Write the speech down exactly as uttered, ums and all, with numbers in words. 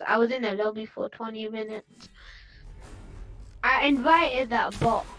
I was in the lobby for twenty minutes. I invited that bot.